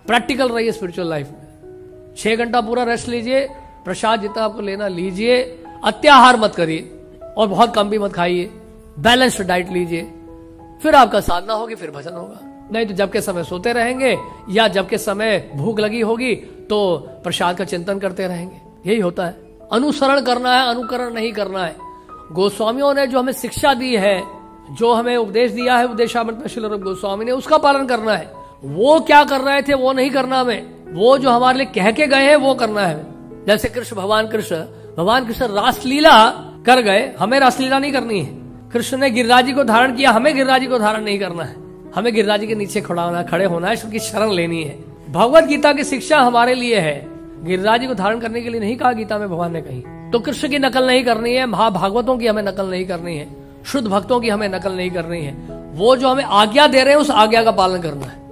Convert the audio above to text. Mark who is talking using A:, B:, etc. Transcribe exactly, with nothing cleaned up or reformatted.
A: Practical रहिए spiritual life में। छह घंटा पूरा रेस्ट लीजिए, प्रसाद जितना आपको लेना लीजिए, अत्याहार मत करिए और बहुत कम भी मत खाइए, बैलेंस्ड डाइट लीजिए, फिर आपका साधना होगी, फिर भजन होगा। नहीं तो जब के समय सोते रहेंगे या जब के समय भूख लगी होगी तो प्रसाद का चिंतन करते रहेंगे। यही होता है। अनुसरण करना है, अनुकरण नहीं करना है। गोस्वामियों ने जो हमें शिक्षा दी है, जो हमें उपदेश दिया है उपदेशामृत में श्रील रूप गोस्वामी ने, उसका पालन करना है। वो क्या कर रहे थे वो नहीं करना हमें, वो जो हमारे लिए कह के गए हैं वो करना है। जैसे कृष्ण भगवान कृष्ण भगवान कृष्ण रासलीला कर गए, हमें रासलीला नहीं करनी है। कृष्ण ने गिरिराजी को धारण किया, हमें गिरिराजी को धारण नहीं करना है। हमें गिरिराजी के नीचे खड़ा होना, खड़े होना है, उसकी शरण लेनी है। भगवत गीता की शिक्षा हमारे लिए है, गिरिराजी को धारण करने के लिए नहीं कहा गीता में भगवान ने कहीं। तो कृष्ण की नकल नहीं करनी है, महाभागवतों की हमें नकल नहीं करनी है, शुद्ध भक्तों की हमें नकल नहीं करनी है। वो जो हमें आज्ञा दे रहे हैं उस आज्ञा का पालन करना है।